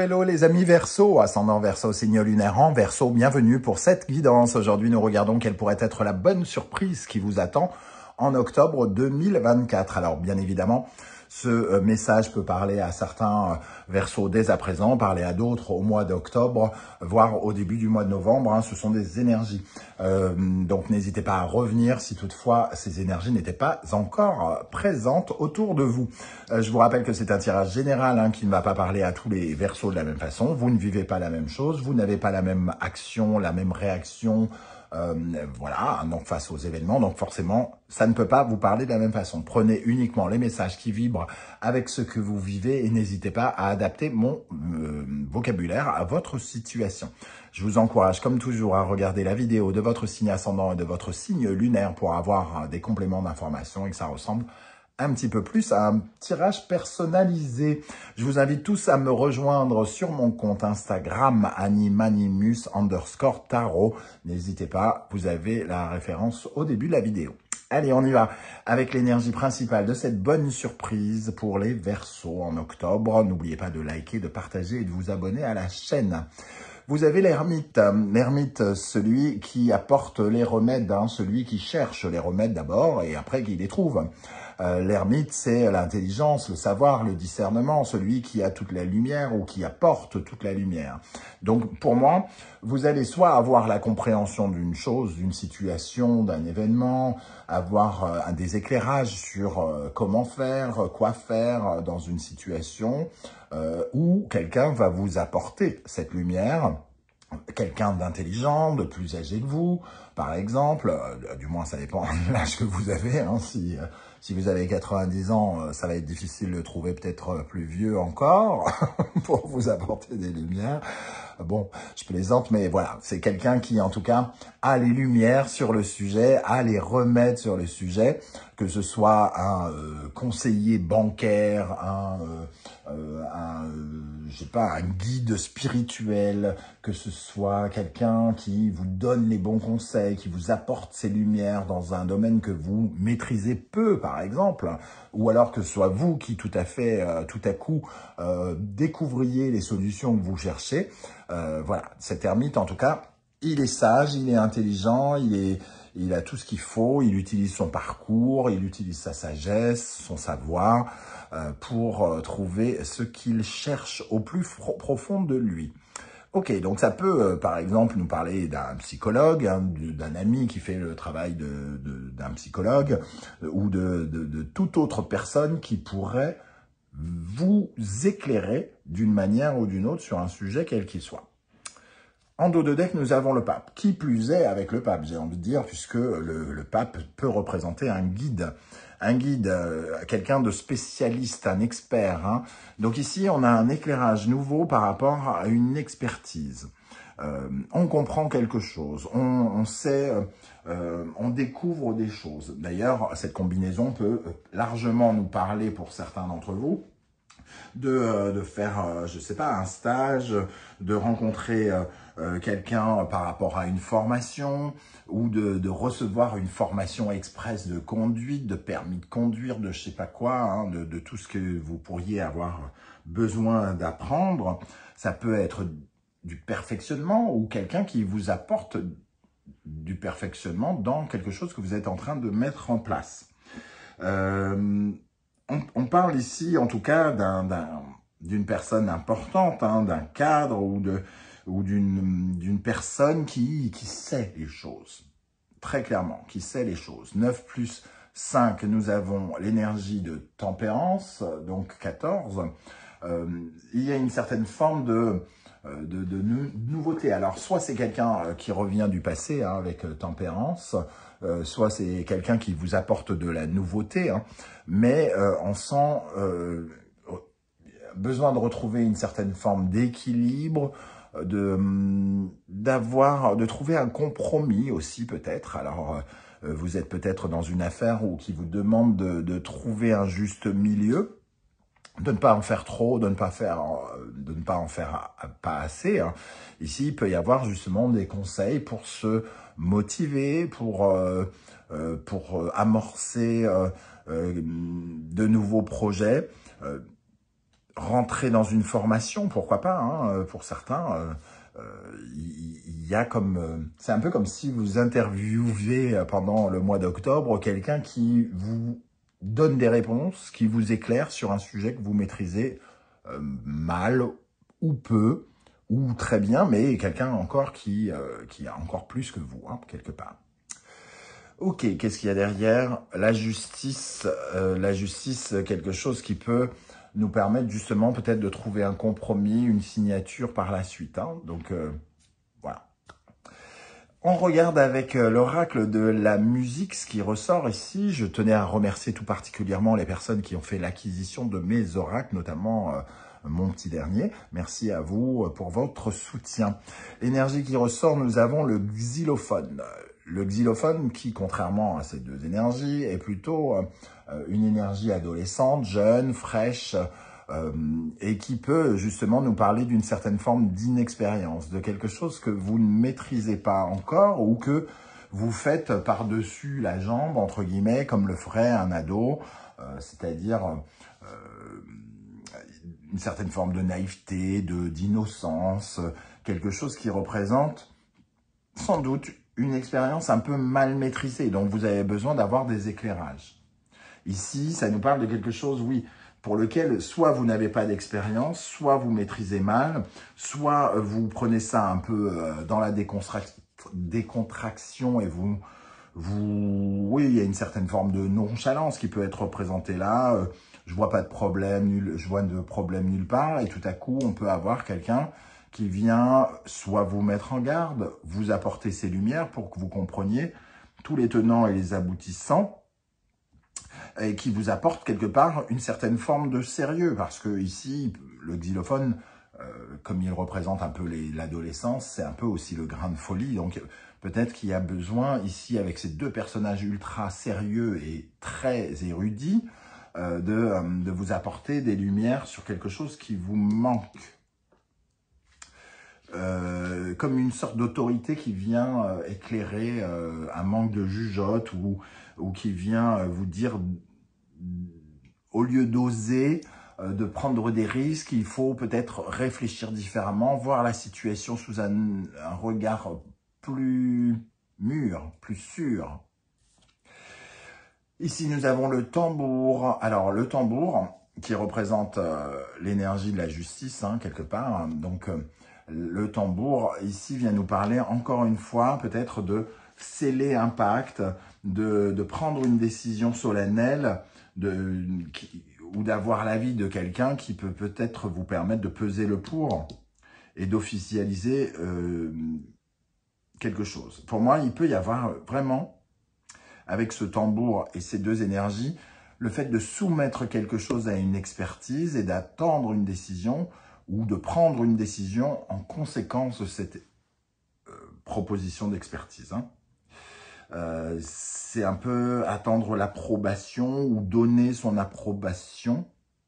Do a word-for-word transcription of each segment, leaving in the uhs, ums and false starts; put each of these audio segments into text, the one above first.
hello les amis Verseau, ascendant Verseau, signe lunaire en Verseau, bienvenue pour cette guidance. Aujourd'hui, nous regardons quelle pourrait être la bonne surprise qui vous attend en octobre deux mille vingt-quatre. Alors, bien évidemment, ce message peut parler à certains Verseaux dès à présent, parler à d'autres au mois d'octobre, voire au début du mois de novembre. Hein, ce sont des énergies. Euh, donc, n'hésitez pas à revenir si toutefois ces énergies n'étaient pas encore présentes autour de vous. Euh, je vous rappelle que c'est un tirage général hein, qui ne va pas parler à tous les Verseaux de la même façon. Vous ne vivez pas la même chose, vous n'avez pas la même action, la même réaction. Euh, voilà, donc face aux événements, donc forcément, ça ne peut pas vous parler de la même façon. Prenez uniquement les messages qui vibrent avec ce que vous vivez et n'hésitez pas à adapter mon euh, vocabulaire à votre situation. Je vous encourage, comme toujours, à regarder la vidéo de votre signe ascendant et de votre signe lunaire pour avoir des compléments d'information et que ça ressemble un petit peu plus à un tirage personnalisé. Je vous invite tous à me rejoindre sur mon compte Instagram animanimus underscore tarot. N'hésitez pas, vous avez la référence au début de la vidéo. Allez, on y va avec l'énergie principale de cette bonne surprise pour les Verseaux en octobre. N'oubliez pas de liker, de partager et de vous abonner à la chaîne. Vous avez l'ermite, l'ermite, celui qui apporte les remèdes, hein, celui qui cherche les remèdes d'abord et après qui les trouve. Euh, l'ermite, c'est l'intelligence, le savoir, le discernement, celui qui a toute la lumière ou qui apporte toute la lumière. Donc, pour moi, vous allez soit avoir la compréhension d'une chose, d'une situation, d'un événement, avoir euh, des éclairages sur euh, comment faire, quoi faire dans une situation, euh, où quelqu'un va vous apporter cette lumière. Quelqu'un d'intelligent, de plus âgé que vous, par exemple, euh, du moins ça dépend de l'âge que vous avez, hein, si, euh, si vous avez quatre-vingt-dix ans, euh, ça va être difficile de trouver peut-être plus vieux encore pour vous apporter des lumières. Bon, je plaisante, mais voilà, c'est quelqu'un qui, en tout cas, a les lumières sur le sujet, a les remèdes sur le sujet, que ce soit un euh, conseiller bancaire, un, euh, euh, un euh, je sais pas, un guide spirituel, que ce soit quelqu'un qui vous donne les bons conseils, qui vous apporte ses lumières dans un domaine que vous maîtrisez peu, par exemple, ou alors que ce soit vous qui, tout à fait, euh, tout à coup, euh, découvriez les solutions que vous cherchez. Euh, voilà, cet ermite, en tout cas, il est sage, il est intelligent, il est, il a tout ce qu'il faut, il utilise son parcours, il utilise sa sagesse, son savoir euh, pour euh, trouver ce qu'il cherche au plus profond de lui. Ok, donc ça peut, euh, par exemple, nous parler d'un psychologue, hein, d'un ami qui fait le travail de, de, d'un psychologue euh, ou de, de, de toute autre personne qui pourrait vous éclairer d'une manière ou d'une autre sur un sujet quel qu'il soit. En dos de deck, nous avons le pape. Qui plus est avec le pape, j'ai envie de dire, puisque le, le pape peut représenter un guide. Un guide, euh, quelqu'un de spécialiste, un expert. Hein. Donc ici, on a un éclairage nouveau par rapport à une expertise. Euh, on comprend quelque chose, on, on sait, euh, on découvre des choses. D'ailleurs, cette combinaison peut largement nous parler pour certains d'entre vous. De, de faire, je sais pas, un stage, de rencontrer euh, quelqu'un par rapport à une formation ou de, de recevoir une formation express de conduite, de permis de conduire, de je sais pas quoi, hein, de, de tout ce que vous pourriez avoir besoin d'apprendre. Ça peut être du perfectionnement ou quelqu'un qui vous apporte du perfectionnement dans quelque chose que vous êtes en train de mettre en place. Euh, On, on parle ici, en tout cas, d'un, d'un, d'une personne importante, hein, d'un cadre ou de ou d'une d'une personne qui, qui sait les choses, très clairement, qui sait les choses. neuf plus cinq, nous avons l'énergie de tempérance, donc quatorze. Euh, il y a une certaine forme de, de, de nouveauté. Alors, soit c'est quelqu'un qui revient du passé, hein, avec tempérance, Euh, soit c'est quelqu'un qui vous apporte de la nouveauté, hein, mais euh, on sent euh, besoin de retrouver une certaine forme d'équilibre, de d'avoir, de trouver un compromis aussi peut-être. Alors euh, vous êtes peut-être dans une affaire où qui vous demande de, de trouver un juste milieu, de ne pas en faire trop, de ne pas faire, de ne pas en faire pas assez. Hein. Ici, il peut y avoir justement des conseils pour se motiver, pour euh, euh, pour amorcer euh, euh, de nouveaux projets. Euh, rentrer dans une formation, pourquoi pas, hein, pour certains. Euh, euh, il y a comme, euh, c'est un peu comme si vous interviewez pendant le mois d'octobre quelqu'un qui vous donne des réponses, qui vous éclaire sur un sujet que vous maîtrisez euh, mal ou peu, ou très bien, mais quelqu'un encore qui, euh, qui a encore plus que vous, hein, quelque part. Ok, qu'est-ce qu'il y a derrière? La justice, euh, la justice, quelque chose qui peut nous permettre justement peut-être de trouver un compromis, une signature par la suite. Hein. Donc, euh, voilà. On regarde avec l'oracle de la musique, ce qui ressort ici. Je tenais à remercier tout particulièrement les personnes qui ont fait l'acquisition de mes oracles, notamment euh, mon petit dernier. Merci à vous pour votre soutien. L'énergie qui ressort, nous avons le xylophone. Le xylophone qui, contrairement à ces deux énergies, est plutôt euh, une énergie adolescente, jeune, fraîche, euh, et qui peut justement nous parler d'une certaine forme d'inexpérience, de quelque chose que vous ne maîtrisez pas encore ou que vous faites par-dessus la jambe, entre guillemets, comme le ferait un ado, euh, c'est-à-dire euh, une certaine forme de naïveté, de d'innocence, quelque chose qui représente sans doute une expérience un peu mal maîtrisée, donc vous avez besoin d'avoir des éclairages. Ici, ça nous parle de quelque chose, oui, pour lequel soit vous n'avez pas d'expérience, soit vous maîtrisez mal, soit vous prenez ça un peu dans la décontraction et vous, vous, oui, il y a une certaine forme de nonchalance qui peut être représentée là. Je vois pas de problème, nul, je vois de problème nulle part, et tout à coup, on peut avoir quelqu'un qui vient soit vous mettre en garde, vous apporter ses lumières pour que vous compreniez tous les tenants et les aboutissants, et qui vous apporte quelque part une certaine forme de sérieux, parce que ici, le xylophone, euh, comme il représente un peu l'adolescence, c'est un peu aussi le grain de folie, donc peut-être qu'il y a besoin ici, avec ces deux personnages ultra sérieux et très érudits, euh, de, euh, de vous apporter des lumières sur quelque chose qui vous manque. Euh, comme une sorte d'autorité qui vient euh, éclairer euh, un manque de jugeote ou, ou qui vient euh, vous dire, au lieu d'oser, euh, de prendre des risques, il faut peut-être réfléchir différemment, voir la situation sous un, un regard plus mûr, plus sûr. Ici, nous avons le tambour. Alors, le tambour qui représente euh, l'énergie de la justice, hein, quelque part, hein, donc... Euh, le tambour, ici, vient nous parler, encore une fois, peut-être de sceller un pacte, de, de prendre une décision solennelle, de, qui, ou d'avoir l'avis de quelqu'un qui peut peut-être vous permettre de peser le pour et d'officialiser euh, quelque chose. Pour moi, il peut y avoir vraiment, avec ce tambour et ces deux énergies, le fait de soumettre quelque chose à une expertise et d'attendre une décision, ou de prendre une décision en conséquence de cette euh, proposition d'expertise. Hein. Euh, c'est un peu attendre l'approbation ou donner son approbation.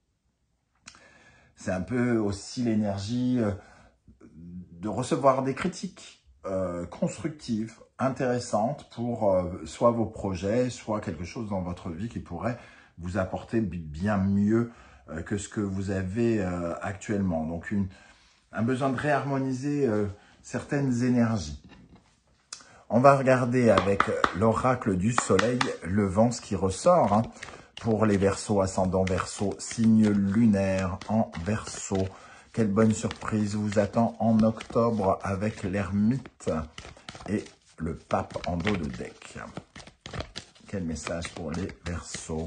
C'est un peu aussi l'énergie euh, de recevoir des critiques euh, constructives, intéressantes pour euh, soit vos projets, soit quelque chose dans votre vie qui pourrait vous apporter bien mieux que ce que vous avez euh, actuellement. Donc, une, un besoin de réharmoniser euh, certaines énergies. On va regarder avec l'oracle du soleil levant ce qui ressort hein, pour les Verseaux, ascendant Verseau, signe lunaire en Verseau. Quelle bonne surprise vous attend en octobre avec l'ermite et le pape en dos de deck. Quel message pour les Verseaux?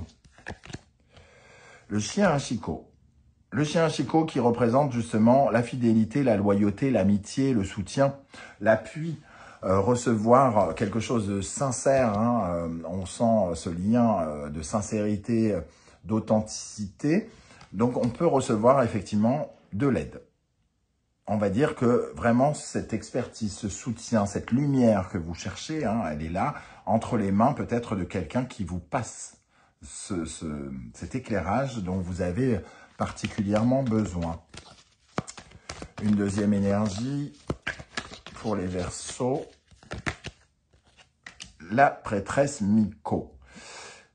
Le chien Hachiko. Le chien Hachiko qui représente justement la fidélité, la loyauté, l'amitié, le soutien, l'appui, euh, recevoir quelque chose de sincère. Hein, euh, on sent ce lien euh, de sincérité, euh, d'authenticité. Donc on peut recevoir effectivement de l'aide. On va dire que vraiment cette expertise, ce soutien, cette lumière que vous cherchez, hein, elle est là, entre les mains peut-être de quelqu'un qui vous passe Ce, ce, cet éclairage dont vous avez particulièrement besoin. Une deuxième énergie pour les Verseaux, la prêtresse Miko.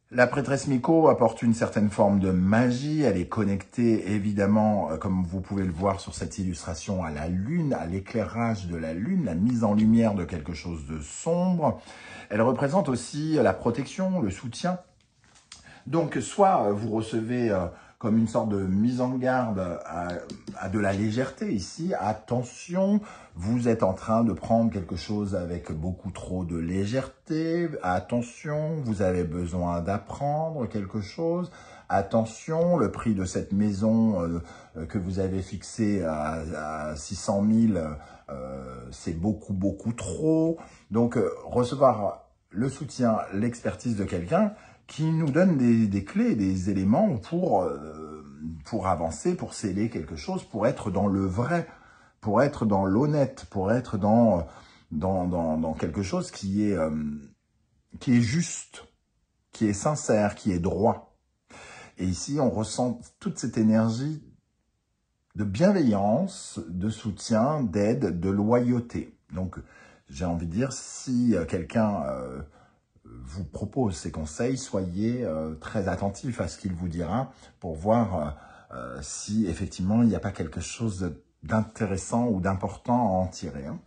La prêtresse Miko apporte une certaine forme de magie. Elle est connectée, évidemment, comme vous pouvez le voir sur cette illustration, à la lune, à l'éclairage de la lune, la mise en lumière de quelque chose de sombre. Elle représente aussi la protection, le soutien. Donc, soit vous recevez comme une sorte de mise en garde à, à de la légèreté ici. Attention, vous êtes en train de prendre quelque chose avec beaucoup trop de légèreté. Attention, vous avez besoin d'apprendre quelque chose. Attention, le prix de cette maison euh, que vous avez fixé à, à six cent mille, euh, c'est beaucoup, beaucoup trop. Donc, euh, recevoir le soutien, l'expertise de quelqu'un qui nous donne des, des clés, des éléments pour, euh, pour avancer, pour sceller quelque chose, pour être dans le vrai, pour être dans l'honnête, pour être dans, dans, dans, dans quelque chose qui est, euh, qui est juste, qui est sincère, qui est droit. Et ici, on ressent toute cette énergie de bienveillance, de soutien, d'aide, de loyauté. Donc, j'ai envie de dire, si quelqu'un euh, vous propose ces conseils, soyez euh, très attentifs à ce qu'il vous dira pour voir euh, euh, si effectivement il n'y a pas quelque chose d'intéressant ou d'important à en tirer. Hein.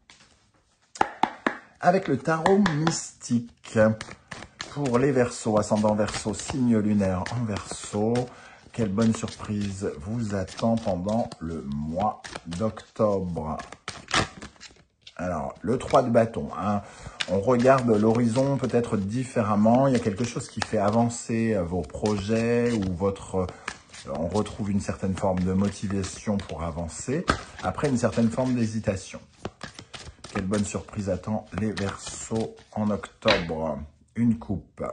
Avec le tarot mystique, pour les Verseaux, ascendant Verseau, signe lunaire en Verseau, quelle bonne surprise vous attend pendant le mois d'octobre. Alors, le trois de bâton, hein, on regarde l'horizon peut-être différemment. Il y a quelque chose qui fait avancer vos projets ou votre... On retrouve une certaine forme de motivation pour avancer, après une certaine forme d'hésitation. Quelle bonne surprise attend les Verseaux en octobre. Une coupe.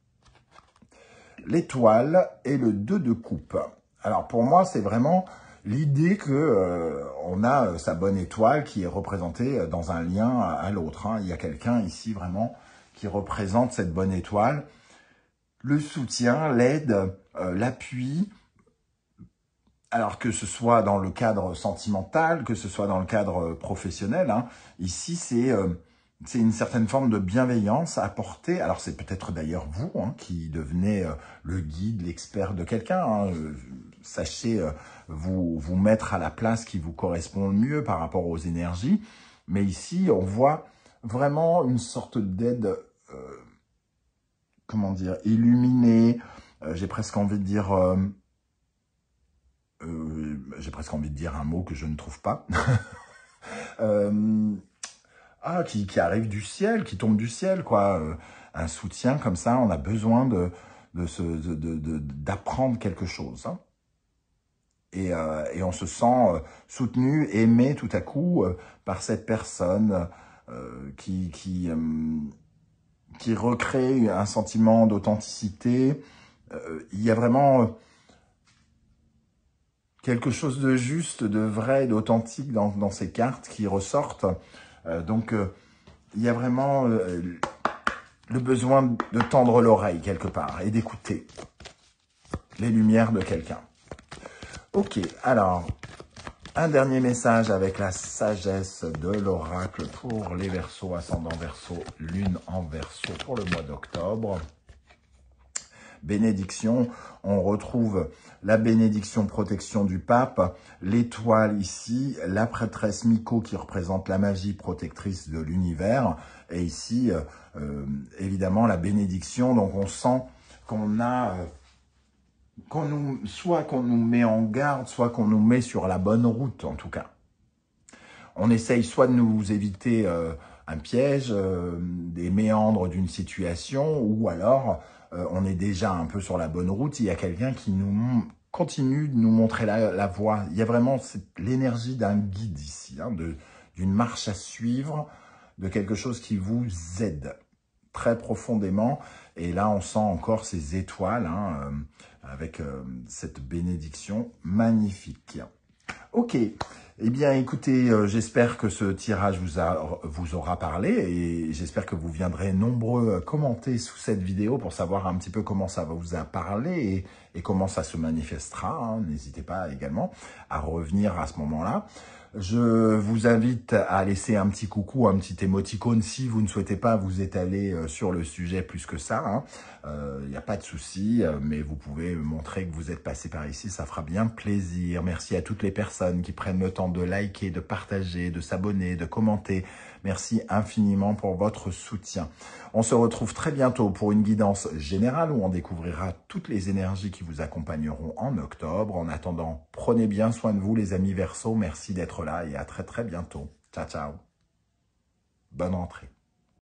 L'étoile et le deux de coupe. Alors, pour moi, c'est vraiment... l'idée que euh, on a sa bonne étoile qui est représentée dans un lien à, à l'autre. Hein. Il y a quelqu'un ici vraiment qui représente cette bonne étoile. Le soutien, l'aide, euh, l'appui. Alors que ce soit dans le cadre sentimental, que ce soit dans le cadre professionnel. Hein. Ici, c'est euh, c'est une certaine forme de bienveillance apportée. Alors c'est peut-être d'ailleurs vous hein, qui devenez euh, le guide, l'expert de quelqu'un. Hein. Euh, sachez euh, vous, vous mettre à la place qui vous correspond le mieux par rapport aux énergies. Mais ici, on voit vraiment une sorte d'aide, euh, comment dire, illuminée. Euh, j'ai presque envie de dire... Euh, euh, j'ai presque envie de dire un mot que je ne trouve pas. euh, ah, qui, qui arrive du ciel, qui tombe du ciel, quoi. Euh, un soutien comme ça, on a besoin de, de se, de, de, de, d'apprendre quelque chose. Hein. Et, euh, et on se sent euh, soutenu, aimé tout à coup euh, par cette personne euh, qui, qui, euh, qui recrée un sentiment d'authenticité. Euh, il y a vraiment... Euh, quelque chose de juste, de vrai, d'authentique dans, dans ces cartes qui ressortent. Euh, donc, euh, il y a vraiment euh, le besoin de tendre l'oreille quelque part et d'écouter les lumières de quelqu'un. Ok, alors, un dernier message avec la sagesse de l'oracle pour les Verseaux, ascendant Verseau, lune en Verseau pour le mois d'octobre. Bénédiction, on retrouve la bénédiction protection du pape, l'étoile ici, la prêtresse Miko qui représente la magie protectrice de l'univers, et ici, euh, évidemment, la bénédiction. Donc on sent qu'on a, euh, qu'on nous, soit qu'on nous met en garde, soit qu'on nous met sur la bonne route en tout cas. On essaye soit de nous éviter euh, un piège, euh, des méandres d'une situation, ou alors... Euh, on est déjà un peu sur la bonne route. Il y a quelqu'un qui nous continue de nous montrer la, la voie. Il y a vraiment l'énergie d'un guide ici, hein, d'une marche à suivre, de quelque chose qui vous aide très profondément. Et là, on sent encore ces étoiles hein, euh, avec euh, cette bénédiction magnifique. Ok, eh bien écoutez, euh, j'espère que ce tirage vous, a, vous aura parlé et j'espère que vous viendrez nombreux commenter sous cette vidéo pour savoir un petit peu comment ça vous a parlé et, et comment ça se manifestera. Hein. N'hésitez pas également à revenir à ce moment-là. Je vous invite à laisser un petit coucou, un petit émoticône si vous ne souhaitez pas vous étaler sur le sujet plus que ça. Il hein. euh, n'y a pas de souci, mais vous pouvez montrer que vous êtes passé par ici, ça fera bien plaisir. Merci à toutes les personnes qui prennent le temps de liker, de partager, de s'abonner, de commenter. Merci infiniment pour votre soutien. On se retrouve très bientôt pour une guidance générale où on découvrira toutes les énergies qui vous accompagneront en octobre. En attendant, prenez bien soin de vous les amis Verseaux. Merci d'être là et à très très bientôt. Ciao, ciao. Bonne rentrée.